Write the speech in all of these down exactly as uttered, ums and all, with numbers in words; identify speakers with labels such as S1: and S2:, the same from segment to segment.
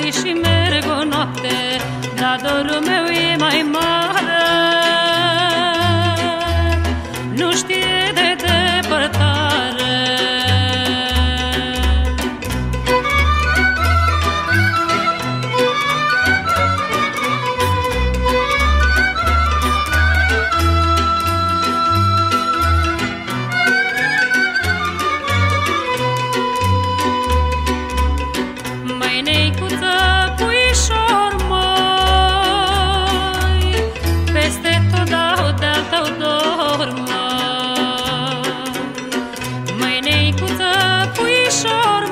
S1: zi și merg o noapte, dar dorul meu e mai mare. Nu știe de depărtare. Măi, neicuță, puișor, măi, peste tot dau de-al tău dor, măi. Măi, neicuță, puișor,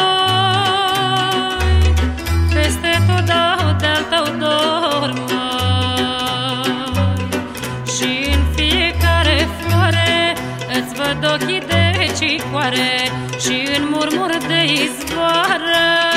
S1: măi, peste tot dau de-al tău dor, măi. Și în fiecare floare îți văd ochii de cicoare și în murmur de izvoare.